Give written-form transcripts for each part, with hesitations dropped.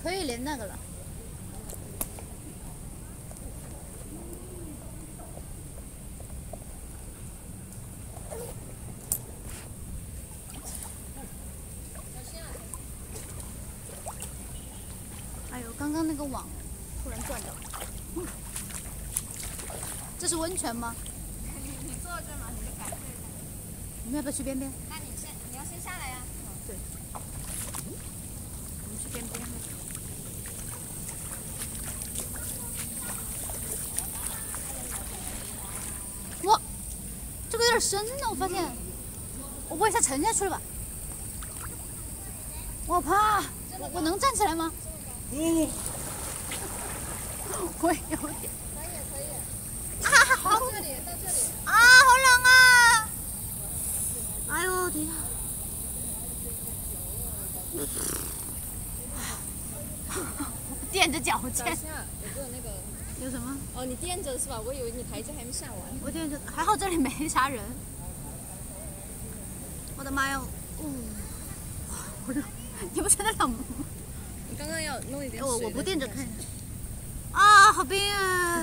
可以连那个了。哎呦，刚刚那个网突然断掉了。这是温泉吗？ 你坐这嘛，你就感受一下。 你们要不要去边边？ 那你要先下来呀。 对。我们去边边。哇，这个有点深呢，我发现。我不会一下沉下去了吧？我怕，我能站起来吗？我有点。 可以。 啊，好。 到这里。 啊，好冷啊！哎呦，等一下。垫着脚尖。 等一下，有个那个。 有什么？ 哦，你垫着是吧？我以为你台阶还没下完。 我垫着，还好这里没啥人。我的妈呀！好冷，你不觉得冷吗？ 你刚刚要弄一点水。 我不垫着看。啊，好冰啊！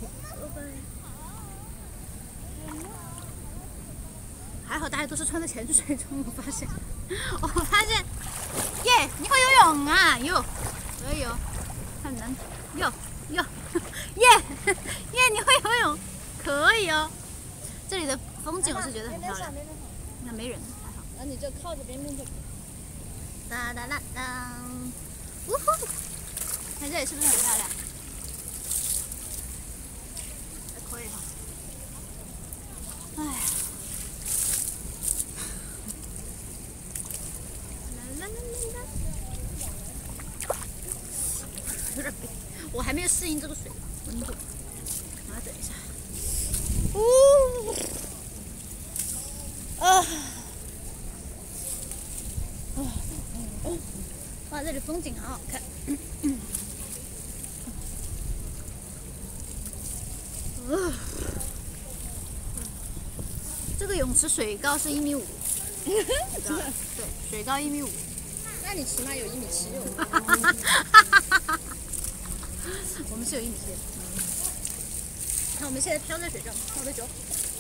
还好大家都是穿在潜水中，我发现，耶，你会游泳啊？有，可以哦，很难，有，耶，你会游泳，可以哦。这里的风景我是觉得很漂亮。那没人，还好。 那你就靠着边边就。 哒哒哒哒，呜呼！看这里是不是很漂亮？还可以哈。哎呀。有点冰，我还没有适应这个水温度。啊，等一下。哇，这里风景好好看。这个泳池水高是1.5米。对，水高1.5米。 那你起码有1.76米。 我们是有1.7米。看我们现在飘在水上，看我的脚。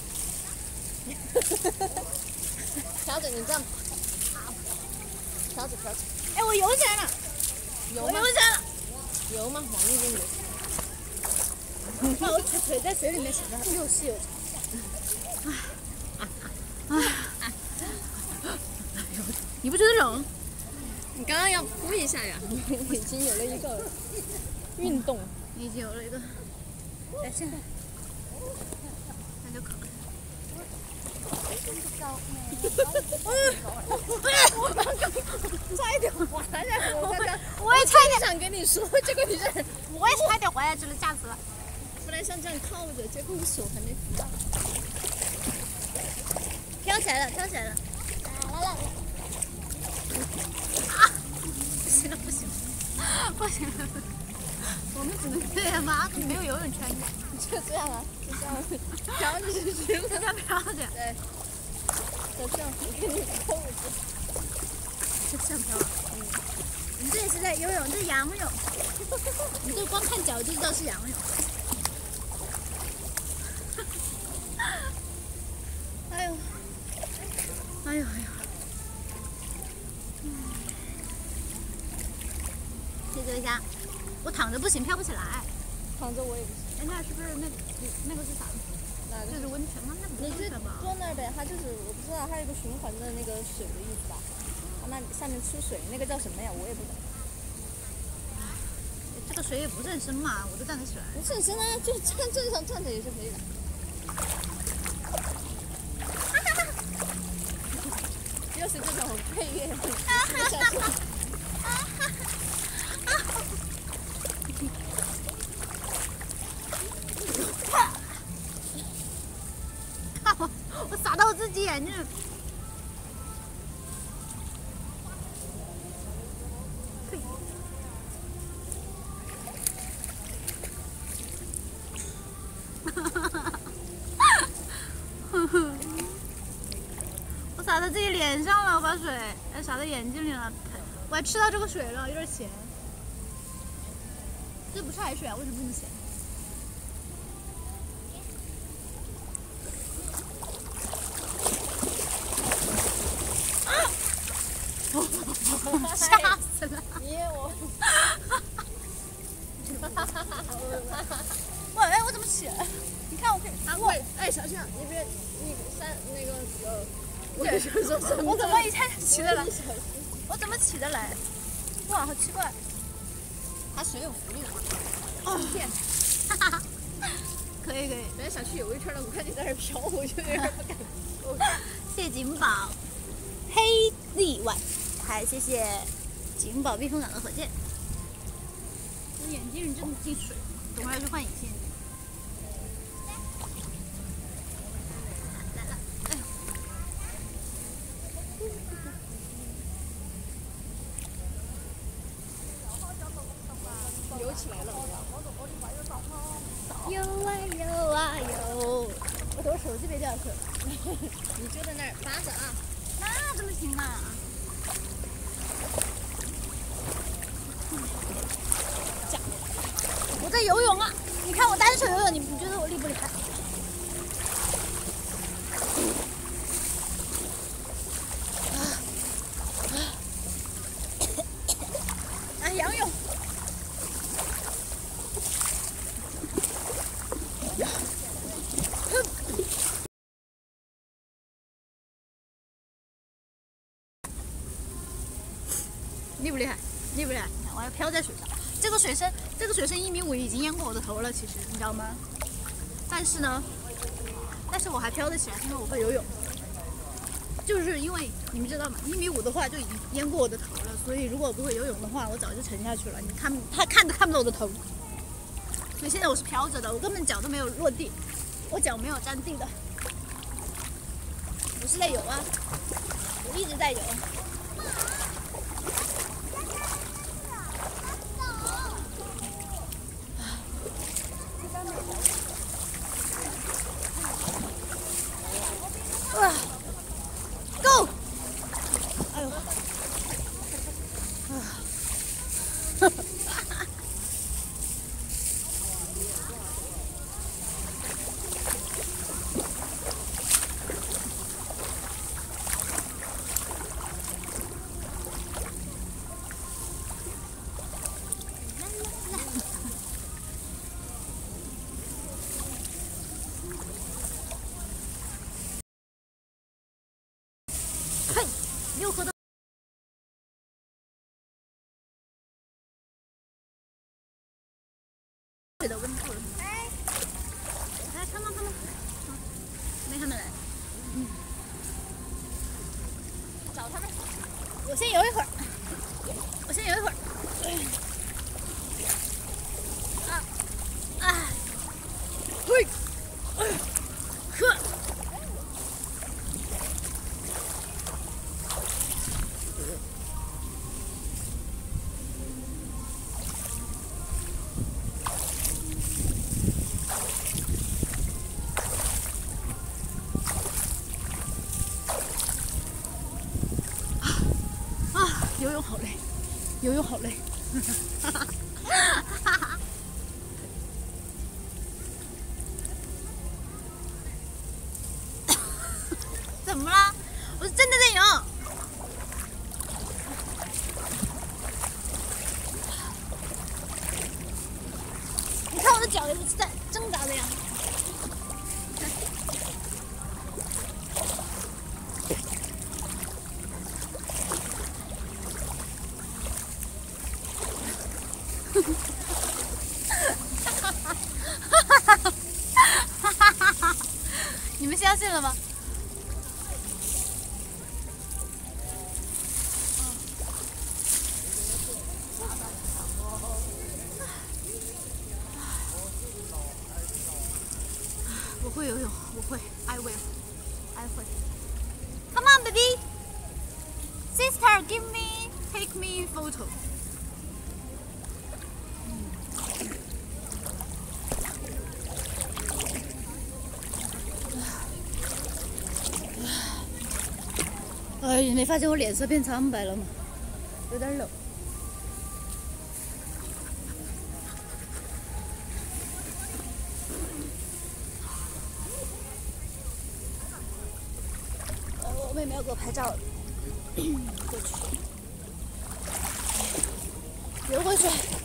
调整你这样。调整。 哎，我游起来了！ 游起来了！ 游吗？往那边游。 你看我腿在水里面显得又细又长。你不觉得冷？ 你刚刚要扑一下呀！你已经有了一个运动。 你已经有了一个。哎，现在那就可以。 差一点滑下去， 我也差一点想跟你说，结果你这， 我也差点滑下去了，吓死了。 本来像这样靠着，结果你手还没扶到。 飘起来了！ 来！ 啊！不行了！我们只能这样吗？没有游泳圈。 就这样啊，就这样飘着就行了。 这样飘着。 对。就这样，我给你扣着。 就这样飘。你这也是在游泳，这是仰泳。你这光看脚就知道是仰泳。哎呦！谢谢一下，我躺着不行，飘不起来。 躺着我也不行。 哎，那是不是那个是啥？ 哪个？ 这是温泉吗？那不是温泉吧？ 坐那儿呗，它就是我不知道，它有个循环的那个水的意思吧？它那下面出水，那个叫什么呀？我也不懂。 这个水也不是很深嘛，我都站得起来。 不是很深啊，就正常站着也是可以的。又是这种配乐， 我洒到我自己眼睛。我洒到自己脸上了，我把水洒到眼睛里了，我还吃到这个水了，有点咸。 这不是海水啊，为什么这么咸？吓死了！ 耶我！ 哇，哎，我怎么起来？你看我可以， 哇！哎，小象，你别，那个我也想说什么？ 我怎么一下起得来？我怎么起得来？哇，好奇怪！ 它水有浮力的嘛？ 哦天！哈哈，可以可以。 本来想去游一圈的，我看你在这飘，我就有点不敢。 谢谢景宝，黑力万，还谢谢景宝避风港的火箭。我眼睛真的进水，等会儿要去换隐形眼镜。来了，哎呦！ 游起来了。 游啊游啊游！我等会手机别掉下去了。 你就在那儿扒着啊。 那怎么行嘛？我在游泳啊！你看我单手游泳，你觉得我厉不厉害？来仰泳。厉不厉害？厉不厉害？你看，我还飘在水上。这个水深1.5米，已经淹过我的头了。其实你知道吗？但是我还飘得起来，因为我会游泳。就是因为你们知道吗？1.5米的话就已经淹过我的头了，所以如果我不会游泳的话，我早就沉下去了。你看，他看都看不到我的头。所以现在我是飘着的，我根本脚都没有落地，我脚没有沾地的。我是在游啊，我一直在游。Go！ 哎呦，嘿，又喝到。水的温度了。哎，来，他们，没他们来。找他们。我先游一会儿。嘿，呵。游泳好累，怎么了？我是真的在游。你看我的脚也是在挣扎的呀。你们相信了吗？我会游泳，我会 ，I will， I 会。Come on, baby, sister, give me, take me photo. 哎，你没发现我脸色变苍白了吗？有点冷。 妹妹要给我拍照，过去，游过去。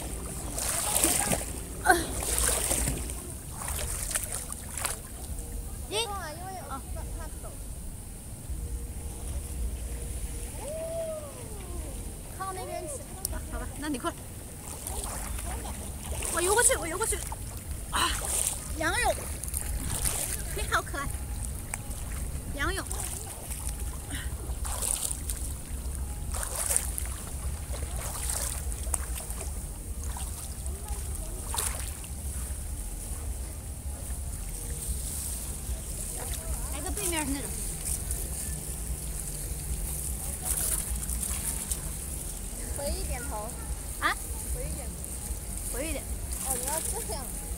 因为怕抖。靠那边去。 好吧，那你快。我游过去，我游过去。啊，仰泳，你好可爱。仰泳。来个背面是那种。 回一点头。 啊？ 回一点。 回一点。 哦，你要这样。